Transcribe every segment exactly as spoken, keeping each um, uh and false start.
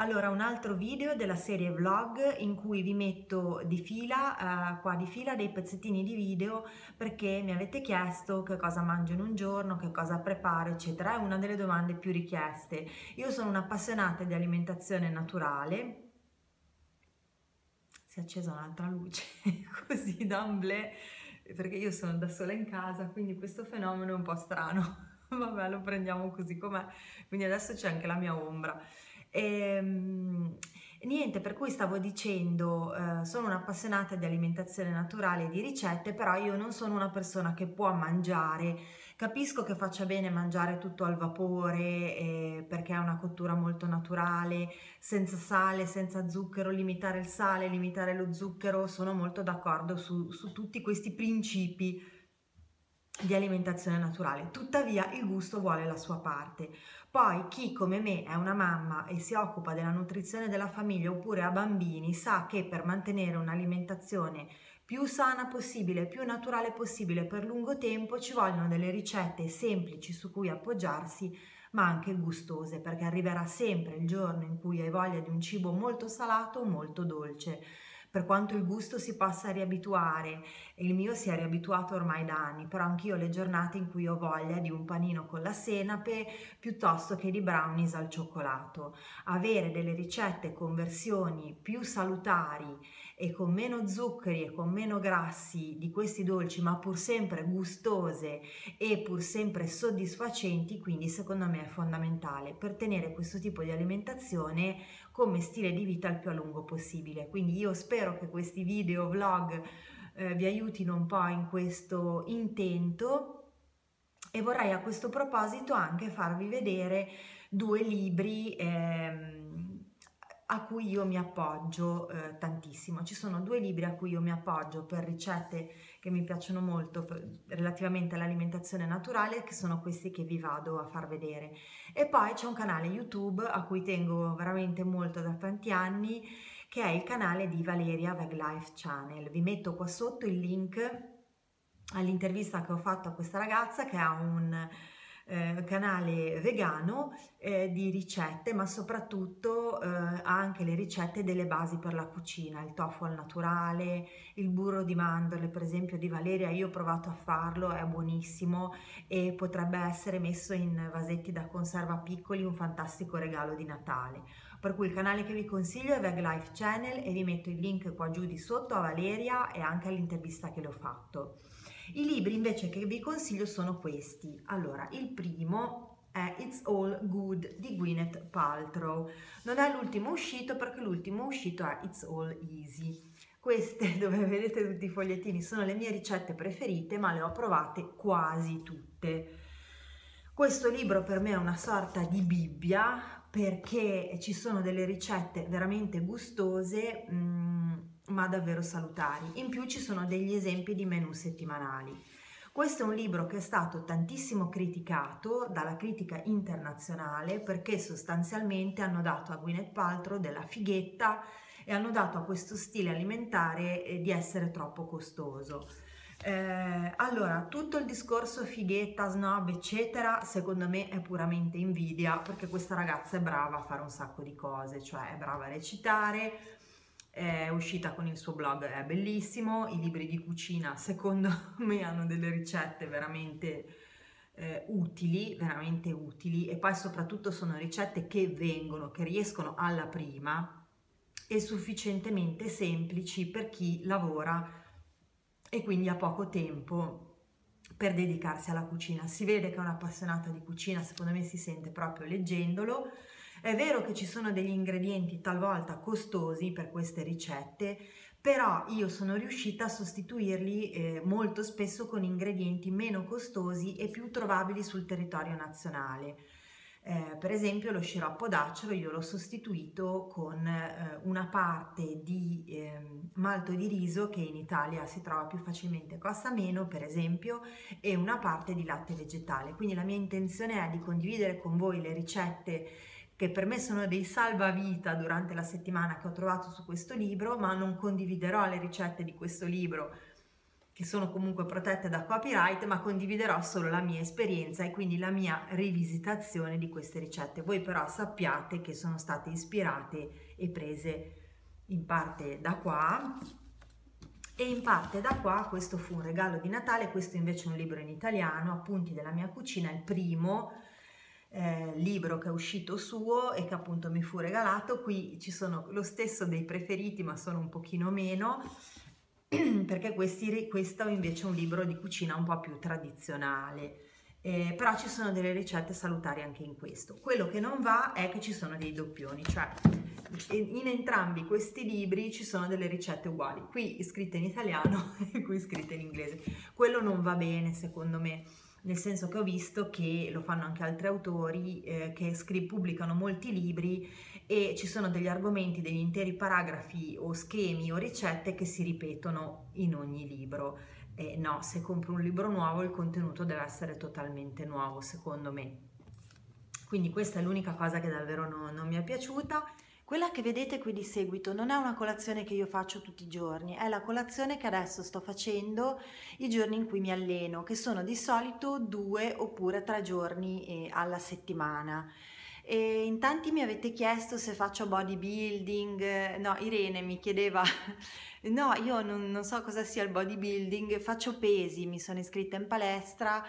Allora, un altro video della serie vlog in cui vi metto di fila, eh, qua di fila, dei pezzettini di video perché mi avete chiesto che cosa mangio in un giorno, che cosa preparo, eccetera. È una delle domande più richieste. Io sono un'appassionata di alimentazione naturale. Si è accesa un'altra luce, così d'amblè, perché io sono da sola in casa, quindi questo fenomeno è un po' strano. Vabbè, lo prendiamo così com'è, quindi adesso c'è anche la mia ombra. E, niente, per cui stavo dicendo, eh, sono un'appassionata di alimentazione naturale e di ricette, però io non sono una persona che può mangiare. Capisco che faccia bene mangiare tutto al vapore, eh, perché è una cottura molto naturale, senza sale, senza zucchero, limitare il sale, limitare lo zucchero, sono molto d'accordo su, su tutti questi principi di alimentazione naturale. Tuttavia il gusto vuole la sua parte. Poi chi come me è una mamma e si occupa della nutrizione della famiglia oppure ha bambini sa che per mantenere un'alimentazione più sana possibile, più naturale possibile per lungo tempo ci vogliono delle ricette semplici su cui appoggiarsi, ma anche gustose, perché arriverà sempre il giorno in cui hai voglia di un cibo molto salato o molto dolce. Per quanto il gusto si possa riabituare, e il mio si è riabituato ormai da anni, però anch'io ho le giornate in cui ho voglia di un panino con la senape piuttosto che di brownies al cioccolato. Avere delle ricette con versioni più salutari e con meno zuccheri e con meno grassi di questi dolci, ma pur sempre gustose e pur sempre soddisfacenti, quindi secondo me è fondamentale per tenere questo tipo di alimentazione come stile di vita il più a lungo possibile. Quindi io spero che questi video vlog eh, vi aiutino un po' in questo intento e vorrei a questo proposito anche farvi vedere due libri ehm, a cui io mi appoggio eh, tantissimo. Ci sono due libri a cui io mi appoggio per ricette che mi piacciono molto per, relativamente all'alimentazione naturale, che sono questi che vi vado a far vedere. E poi c'è un canale YouTube a cui tengo veramente molto da tanti anni, che è il canale di Valeria Veg Life Channel. Vi metto qua sotto il link all'intervista che ho fatto a questa ragazza che ha un eh, canale vegano eh, di ricette, ma soprattutto eh, ha anche le ricette delle basi per la cucina, il tofu al naturale, il burro di mandorle per esempio di Valeria. Io ho provato a farlo, è buonissimo e potrebbe essere messo in vasetti da conserva piccoli, un fantastico regalo di Natale. Per cui il canale che vi consiglio è Veg Life Channel e vi metto il link qua giù di sotto a Valeria e anche all'intervista che le ho fatto. I libri invece che vi consiglio sono questi. Allora, il primo è It's All Good di Gwyneth Paltrow. Non è l'ultimo uscito perché l'ultimo uscito è It's All Easy. Queste, dove vedete tutti i fogliettini, sono le mie ricette preferite, ma le ho provate quasi tutte. Questo libro per me è una sorta di Bibbia perché ci sono delle ricette veramente gustose, mh, ma davvero salutari. In più ci sono degli esempi di menù settimanali. Questo è un libro che è stato tantissimo criticato dalla critica internazionale perché sostanzialmente hanno dato a Gwyneth Paltrow della fighetta e hanno dato a questo stile alimentare eh, di essere troppo costoso. Eh, allora, tutto il discorso fighetta, snob, eccetera, secondo me è puramente invidia perché questa ragazza è brava a fare un sacco di cose, cioè è brava a recitare, è uscita con il suo blog, è bellissimo, i libri di cucina secondo me hanno delle ricette veramente eh, utili, veramente utili e poi soprattutto sono ricette che vengono, che riescono alla prima e sufficientemente semplici per chi lavora e quindi ha poco tempo per dedicarsi alla cucina. Si vede che è un'appassionata di cucina, secondo me si sente proprio leggendolo. È vero che ci sono degli ingredienti talvolta costosi per queste ricette, però io sono riuscita a sostituirli eh, molto spesso con ingredienti meno costosi e più trovabili sul territorio nazionale. Eh, per esempio lo sciroppo d'acero io l'ho sostituito con eh, una parte di eh, malto di riso che in Italia si trova più facilmente, costa meno per esempio, e una parte di latte vegetale. Quindi la mia intenzione è di condividere con voi le ricette che per me sono dei salvavita durante la settimana che ho trovato su questo libro, ma non condividerò le ricette di questo libro che sono comunque protette da copyright, ma condividerò solo la mia esperienza e quindi la mia rivisitazione di queste ricette. Voi però sappiate che sono state ispirate e prese in parte da qua e in parte da qua. Questo fu un regalo di Natale, questo invece è un libro in italiano, Appunti della mia cucina, il primo eh, libro che è uscito suo e che appunto mi fu regalato. Qui ci sono lo stesso dei preferiti, ma sono un pochino meno, perché questi, questo invece è un libro di cucina un po' più tradizionale. Eh, però ci sono delle ricette salutari anche in questo. Quello che non va è che ci sono dei doppioni, cioè in entrambi questi libri ci sono delle ricette uguali, qui scritte in italiano e qui scritte in inglese. Quello non va bene secondo me, nel senso che ho visto che lo fanno anche altri autori eh, che pubblicano molti libri e ci sono degli argomenti, degli interi paragrafi o schemi o ricette che si ripetono in ogni libro. Eh, no, se compro un libro nuovo il contenuto deve essere totalmente nuovo secondo me. Quindi questa è l'unica cosa che davvero no, non mi è piaciuta. Quella che vedete qui di seguito non è una colazione che io faccio tutti i giorni, è la colazione che adesso sto facendo i giorni in cui mi alleno, che sono di solito due oppure tre giorni eh, alla settimana. E in tanti mi avete chiesto se faccio bodybuilding, no, Irene mi chiedeva, no, io non, non so cosa sia il bodybuilding, faccio pesi, mi sono iscritta in palestra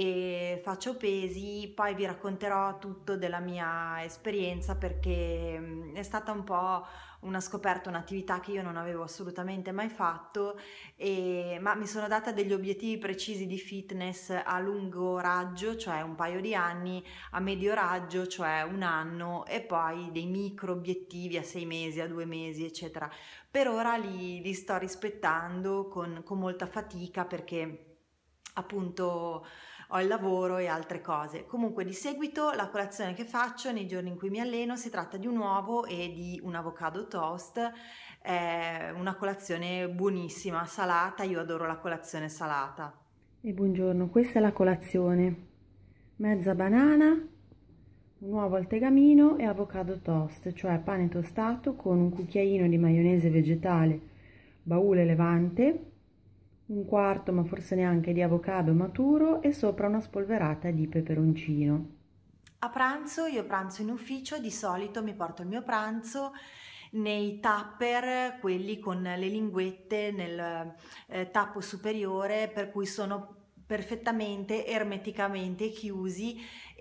e faccio pesi, poi vi racconterò tutto della mia esperienza perché è stata un po' una scoperta, un'attività che io non avevo assolutamente mai fatto, e, ma mi sono data degli obiettivi precisi di fitness a lungo raggio, cioè un paio di anni, a medio raggio, cioè un anno, e poi dei micro obiettivi a sei mesi, a due mesi, eccetera. Per ora li, li sto rispettando con, con molta fatica perché appunto ho il lavoro e altre cose. Comunque di seguito la colazione che faccio nei giorni in cui mi alleno si tratta di un uovo e di un avocado toast, è una colazione buonissima, salata, io adoro la colazione salata. E buongiorno, questa è la colazione: mezza banana, un uovo al tegamino e avocado toast, cioè pane tostato con un cucchiaino di maionese vegetale Baule Levante, un quarto ma forse neanche di avocado maturo e sopra una spolverata di peperoncino. A pranzo, io pranzo in ufficio, di solito mi porto il mio pranzo nei tupper, quelli con le linguette nel eh, tappo superiore, per cui sono perfettamente ermeticamente chiusi, e,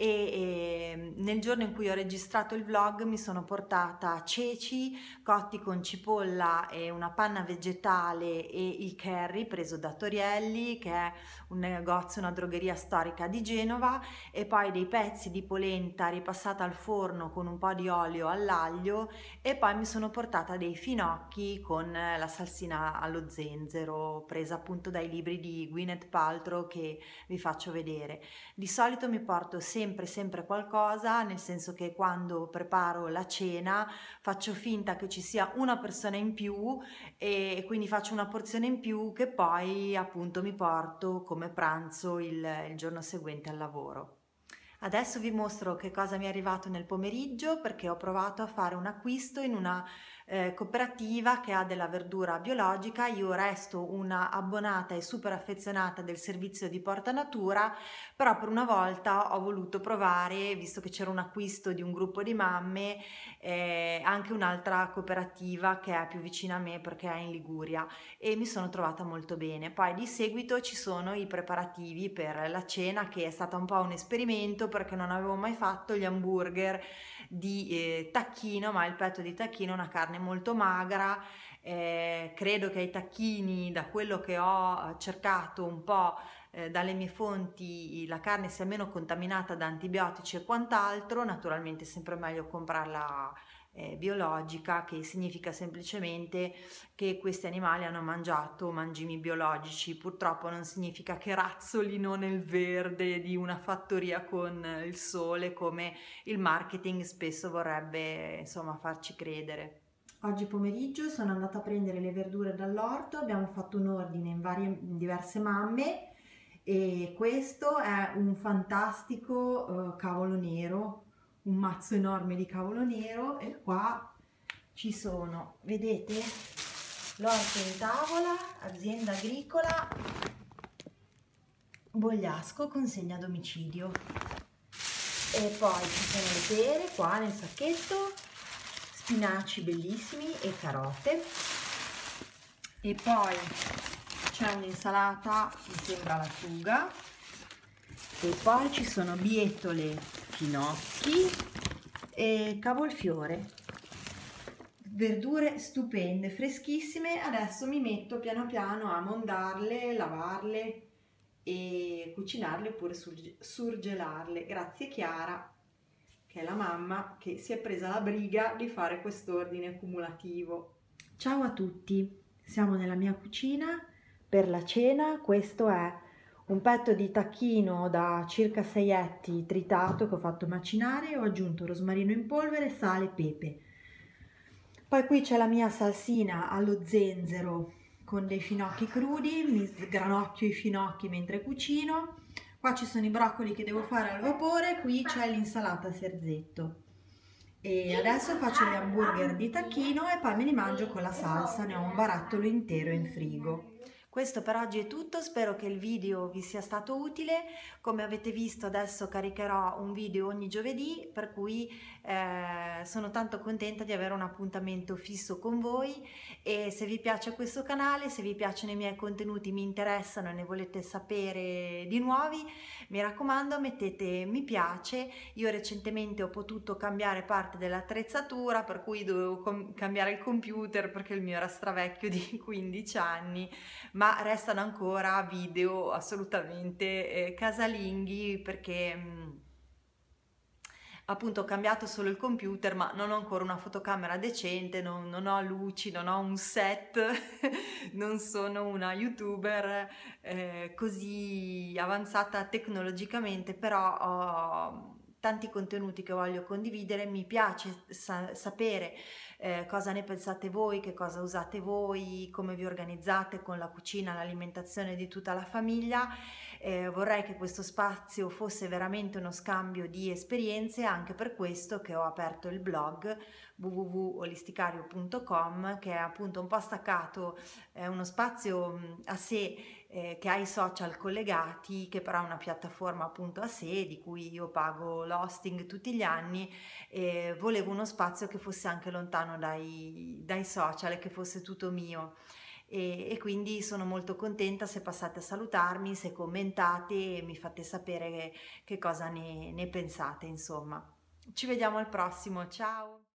e nel giorno in cui ho registrato il vlog mi sono portata ceci cotti con cipolla e una panna vegetale e il curry preso da Torielli, che è un negozio, una drogheria storica di Genova, e poi dei pezzi di polenta ripassata al forno con un po' di olio all'aglio, e poi mi sono portata dei finocchi con la salsina allo zenzero presa appunto dai libri di Gwyneth Paltrow che vi faccio vedere. Di solito mi porto sempre sempre qualcosa, nel senso che quando preparo la cena faccio finta che ci sia una persona in più e quindi faccio una porzione in più che poi appunto mi porto come pranzo il, il giorno seguente al lavoro. Adesso vi mostro che cosa mi è arrivato nel pomeriggio, perché ho provato a fare un acquisto in una eh, cooperativa che ha della verdura biologica. Io resto una abbonata e super affezionata del servizio di Porta Natura, però per una volta ho voluto provare, visto che c'era un acquisto di un gruppo di mamme, eh, anche un'altra cooperativa che è più vicina a me perché è in Liguria, e mi sono trovata molto bene. Poi di seguito ci sono i preparativi per la cena, che è stata un po' un esperimento perché non avevo mai fatto gli hamburger di eh, tacchino, ma il petto di tacchino è una carne molto magra. Eh, credo che ai tacchini, da quello che ho cercato un po' eh, dalle mie fonti, la carne sia meno contaminata da antibiotici e quant'altro. Naturalmente è sempre meglio comprarla Eh, biologica, che significa semplicemente che questi animali hanno mangiato mangimi biologici. Purtroppo non significa che razzolino nel verde di una fattoria con il sole, come il marketing spesso vorrebbe insomma farci credere. Oggi pomeriggio sono andata a prendere le verdure dall'orto, abbiamo fatto un ordine in varie in diverse mamme, e questo è un fantastico uh, cavolo nero, un mazzo enorme di cavolo nero, e qua ci sono, vedete, l'orto in tavola, azienda agricola, Bogliasco, consegna a domicilio. E poi ci sono le pere qua nel sacchetto, spinaci bellissimi e carote. E poi c'è un'insalata, mi sembra lattuga. E poi ci sono bietole, finocchi e cavolfiore. Verdure stupende, freschissime. Adesso mi metto piano piano a mondarle, lavarle e cucinarle oppure surgelarle. Grazie Chiara, che è la mamma che si è presa la briga di fare quest'ordine cumulativo. Ciao a tutti, siamo nella mia cucina per la cena. Questo è un petto di tacchino da circa sei etti tritato che ho fatto macinare. Ho aggiunto rosmarino in polvere, sale e pepe. Poi qui c'è la mia salsina allo zenzero con dei finocchi crudi, mi sgranocchio i finocchi mentre cucino. Qua ci sono i broccoli che devo fare al vapore, qui c'è l'insalata serzetto. E adesso faccio gli hamburger di tacchino e poi me li mangio con la salsa, ne ho un barattolo intero in frigo. Questo per oggi è tutto, spero che il video vi sia stato utile. Come avete visto adesso caricherò un video ogni giovedì, per cui eh, sono tanto contenta di avere un appuntamento fisso con voi. E se vi piace questo canale, se vi piacciono i miei contenuti, mi interessano e ne volete sapere di nuovi, mi raccomando mettete mi piace. Io recentemente ho potuto cambiare parte dell'attrezzatura, per cui dovevo cambiare il computer perché il mio era stravecchio di quindici anni, ma restano ancora video assolutamente eh, casalinghi perché mh, appunto ho cambiato solo il computer, ma non ho ancora una fotocamera decente, non, non ho luci, non ho un set, non sono una youtuber eh, così avanzata tecnologicamente, però ho tanti contenuti che voglio condividere. Mi piace sa- sapere eh, cosa ne pensate voi, che cosa usate voi, come vi organizzate con la cucina, l'alimentazione di tutta la famiglia. Eh, vorrei che questo spazio fosse veramente uno scambio di esperienze, anche per questo che ho aperto il blog w w w punto olisticario punto com, che è appunto un po' staccato, è uno spazio a sé eh, che ha i social collegati, che però è una piattaforma appunto a sé di cui io pago l'hosting tutti gli anni. E volevo uno spazio che fosse anche lontano dai, dai social e che fosse tutto mio. E, e quindi sono molto contenta se passate a salutarmi, se commentate e mi fate sapere che, che cosa ne, ne pensate, insomma. Ci vediamo al prossimo, ciao!